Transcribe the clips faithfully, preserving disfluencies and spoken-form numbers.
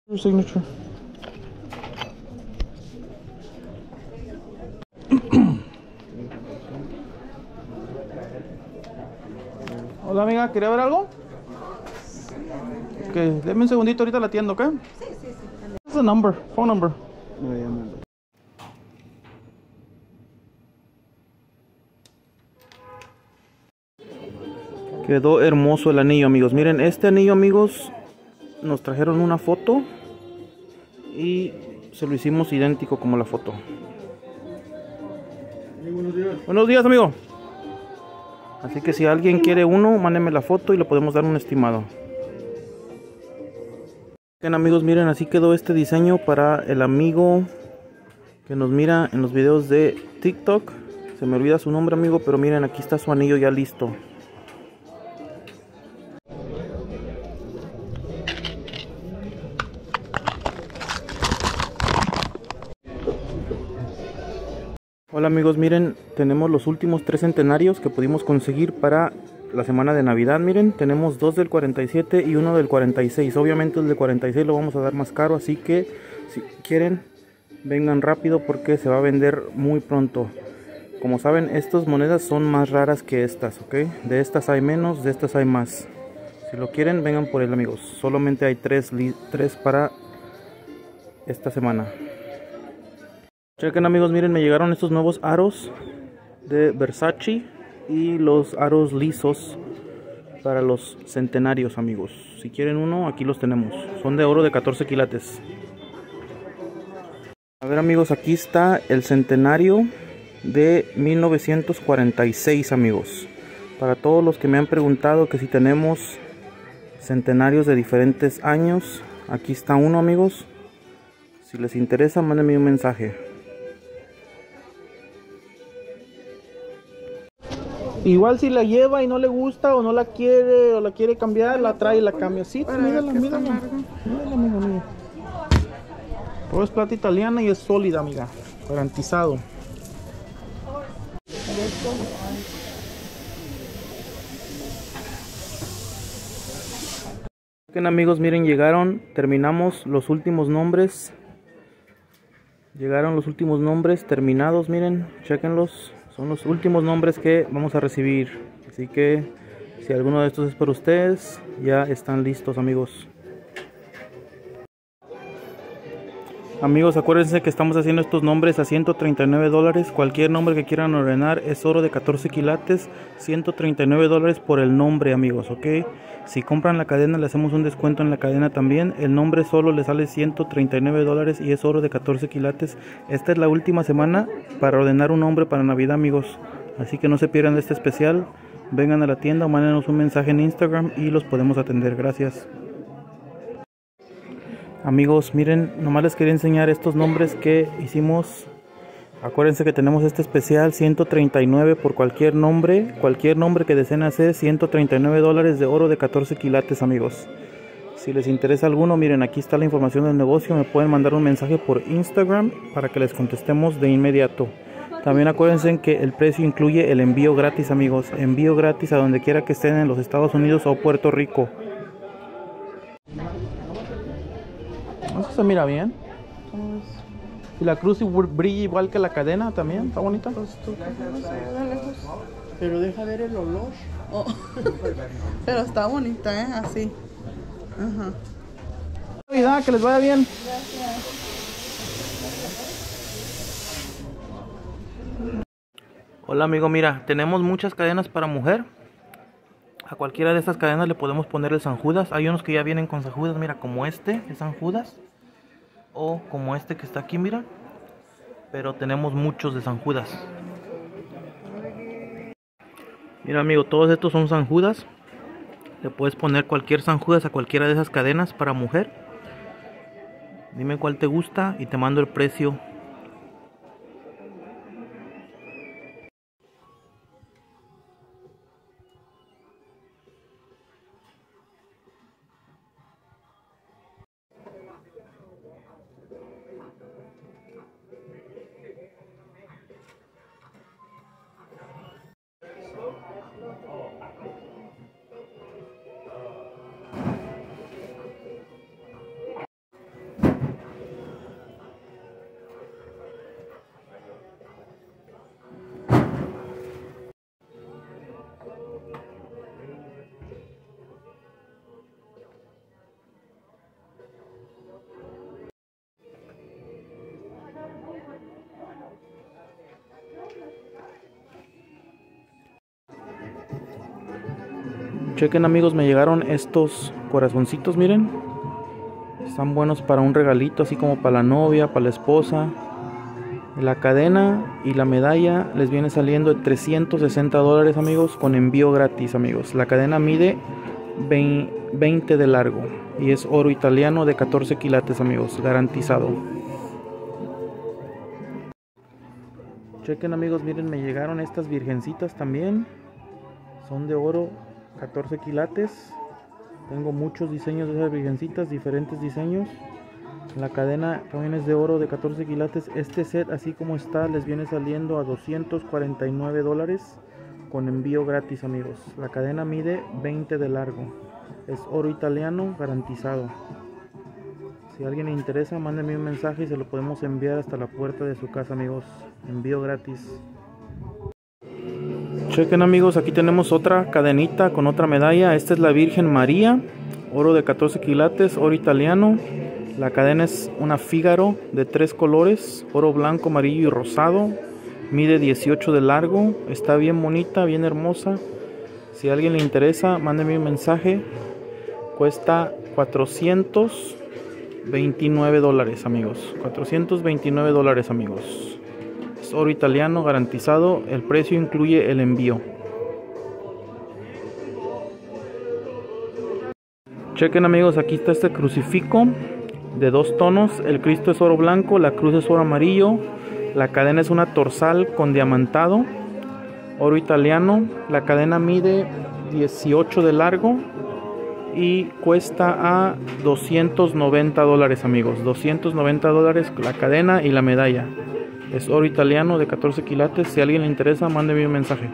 Your signature. Hola amiga, ¿quería ver algo? Ok, déme un segundito, ahorita la atiendo, ¿ok? Sí, sí, sí. What's the number? Phone number. Quedó hermoso el anillo, amigos. Miren, este anillo, amigos, nos trajeron una foto y se lo hicimos idéntico como la foto. Buenos días. Buenos días, amigo. Así que si alguien quiere uno, mándeme la foto y le podemos dar un estimado. Bien, amigos, miren, así quedó este diseño para el amigo que nos mira en los videos de TikTok. Se me olvida su nombre, amigo, pero miren, aquí está su anillo ya listo. Hola amigos, miren, tenemos los últimos tres centenarios que pudimos conseguir para la semana de Navidad. Miren, tenemos dos del cuarenta y siete y uno del cuarenta y seis. Obviamente el del cuarenta y seis lo vamos a dar más caro, así que si quieren, vengan rápido porque se va a vender muy pronto. Como saben, estas monedas son más raras que estas, ¿ok? De estas hay menos, de estas hay más. Si lo quieren, vengan por él, amigos. Solamente hay tres, tres para esta semana. Chequen, amigos, miren, me llegaron estos nuevos aros de Versace y los aros lisos para los centenarios, amigos. Si quieren uno, aquí los tenemos. Son de oro de catorce quilates. A ver, amigos, aquí está el centenario de mil novecientos cuarenta y seis, amigos. Para todos los que me han preguntado que si tenemos centenarios de diferentes años, aquí está uno, amigos. Si les interesa, mándenme un mensaje. Igual si la lleva y no le gusta o no la quiere o la quiere cambiar, la trae y la cambia. Sí, mírala, mírala. Mírala, amiga, amiga. Todo es plata italiana y es sólida, amiga. Garantizado. Bien, amigos, miren, llegaron, terminamos los últimos nombres. Llegaron los últimos nombres terminados, miren, chequenlos. Son los últimos nombres que vamos a recibir. Así que si alguno de estos es para ustedes, ya están listos, amigos. Amigos, acuérdense que estamos haciendo estos nombres a ciento treinta y nueve dólares. Cualquier nombre que quieran ordenar es oro de catorce quilates. ciento treinta y nueve dólares por el nombre, amigos, ¿ok? Si compran la cadena, le hacemos un descuento en la cadena también. El nombre solo le sale ciento treinta y nueve dólares y es oro de catorce quilates. Esta es la última semana para ordenar un nombre para Navidad, amigos. Así que no se pierdan de este especial. Vengan a la tienda o mándenos un mensaje en Instagram y los podemos atender. Gracias. Amigos, miren, nomás les quería enseñar estos nombres que hicimos. Acuérdense que tenemos este especial ciento treinta y nueve por cualquier nombre. Cualquier nombre que deseen hacer, ciento treinta y nueve dólares de oro de catorce quilates, amigos. Si les interesa alguno, miren, aquí está la información del negocio. Me pueden mandar un mensaje por Instagram para que les contestemos de inmediato. También acuérdense que el precio incluye el envío gratis, amigos. Envío gratis a donde quiera que estén en los Estados Unidos o Puerto Rico. Eso se mira bien. Y la cruz brilla igual que la cadena también. Está bonita. Pues tú, no sé, de lejos. Pero deja ver el olor. Oh. Pero está bonita, ¿eh? Así. Ajá. Navidad, que les vaya bien. Gracias. Hola, amigo, mira, tenemos muchas cadenas para mujer. A cualquiera de estas cadenas le podemos poner el San Judas. Hay unos que ya vienen con San Judas, mira, como este es San Judas. O como este que está aquí, mira. Pero tenemos muchos de San Judas. Mira, amigo, todos estos son San Judas. Le puedes poner cualquier San Judas a cualquiera de esas cadenas para mujer. Dime cuál te gusta y te mando el precio. Chequen amigos, me llegaron estos corazoncitos, miren. Están buenos para un regalito, así como para la novia, para la esposa. La cadena y la medalla les viene saliendo de trescientos sesenta dólares amigos, con envío gratis amigos. La cadena mide veinte de largo y es oro italiano de catorce quilates amigos, garantizado. Chequen amigos, miren, me llegaron estas virgencitas también. Son de oro catorce quilates. Tengo muchos diseños de esas virgencitas, diferentes diseños. La cadena también es de oro de catorce quilates. Este set así como está les viene saliendo a doscientos cuarenta y nueve dólares con envío gratis amigos. La cadena mide veinte de largo. Es oro italiano garantizado. Si a alguien le interesa, mándenme un mensaje y se lo podemos enviar hasta la puerta de su casa amigos. Envío gratis. Chequen amigos, aquí tenemos otra cadenita con otra medalla. Esta es la Virgen María, oro de catorce quilates, oro italiano. La cadena es una Fígaro de tres colores, oro blanco, amarillo y rosado. Mide dieciocho de largo, está bien bonita, bien hermosa. Si a alguien le interesa, mándeme un mensaje. Cuesta cuatrocientos veintinueve dólares amigos, cuatrocientos veintinueve dólares amigos. Es oro italiano garantizado, el precio incluye el envío. Chequen amigos, aquí está este crucifijo de dos tonos. El Cristo es oro blanco, la cruz es oro amarillo. La cadena es una torsal con diamantado, oro italiano. La cadena mide dieciocho de largo y cuesta a doscientos noventa dólares amigos, doscientos noventa dólares la cadena y la medalla. Es oro italiano de catorce quilates. Si a alguien le interesa, mándeme un mensaje.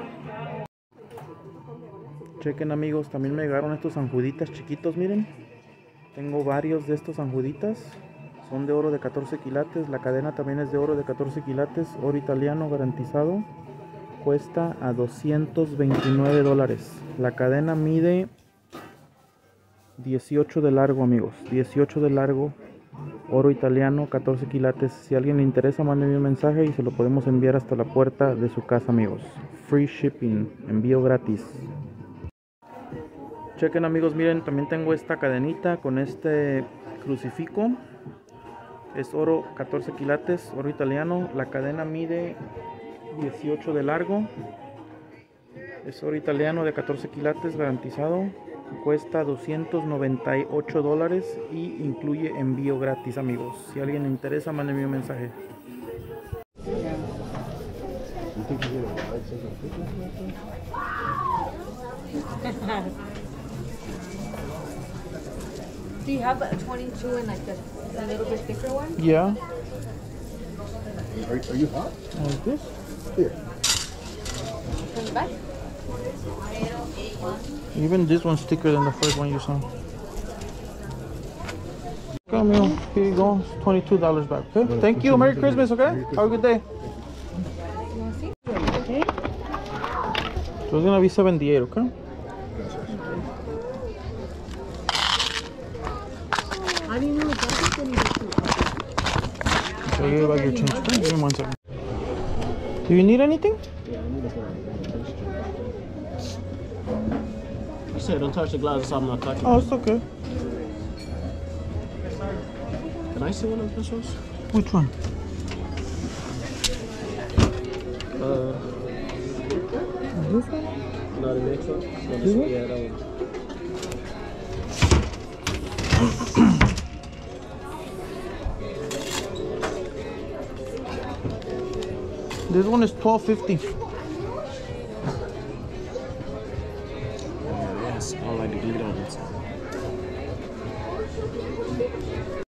Chequen amigos, también me llegaron estos sanjuditas chiquitos, miren. Tengo varios de estos sanjuditas. Son de oro de catorce quilates. La cadena también es de oro de catorce quilates, oro italiano garantizado. Cuesta a doscientos veintinueve dólares. La cadena mide dieciocho de largo amigos, dieciocho de largo, oro italiano, catorce quilates. Si a alguien le interesa, mándenme un mensaje y se lo podemos enviar hasta la puerta de su casa amigos. Free shipping, envío gratis. Chequen amigos, miren, también tengo esta cadenita con este crucifijo. Es oro catorce quilates, oro italiano. La cadena mide dieciocho de largo. Es oro italiano de catorce quilates garantizado. Cuesta doscientos noventa y ocho dólares y incluye envío gratis amigos. Si a alguien le interesa, mándenme un mensaje. Do you have a twenty-two and like the, the little bit thicker one? Yeah. Are, are you hot? Like this? Here. From the back? Even this one's thicker than the first one you saw. Okay, amigo. Here you go. twenty-two dollars back. Okay? Thank you. Merry Christmas, okay? Have a good day. So it's gonna be seventy-eight, okay? How do you know it's going to be So you back your change. Okay? Give me one second. Do you need anything? Yeah, I need a phone. You said don't touch the glass, so I'm not touching. Oh, it's okay. Can I see one of those ones? Which one? Uh, This one? no, the next one. No, This this one? one? Yeah, that one. This one is twelve fifty.